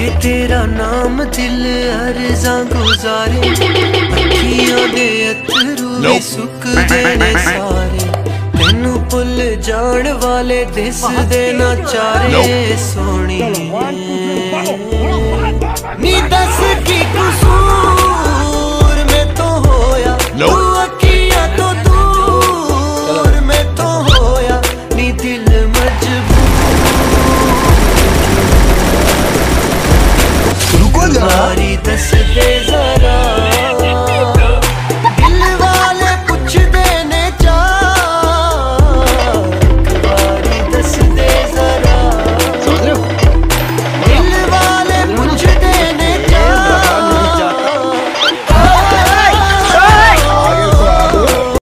के तेरा नाम दिल अर्ज़ां गुजारे, अखियां दे अथरू सुक देने सारे, तेनू भुल जान वाले दिस दे ना चारे सोनी। नी दस की कसूर में तो होया तू अखियां तो दूर में तो होया, नी दिल मजबूर दस दे जरा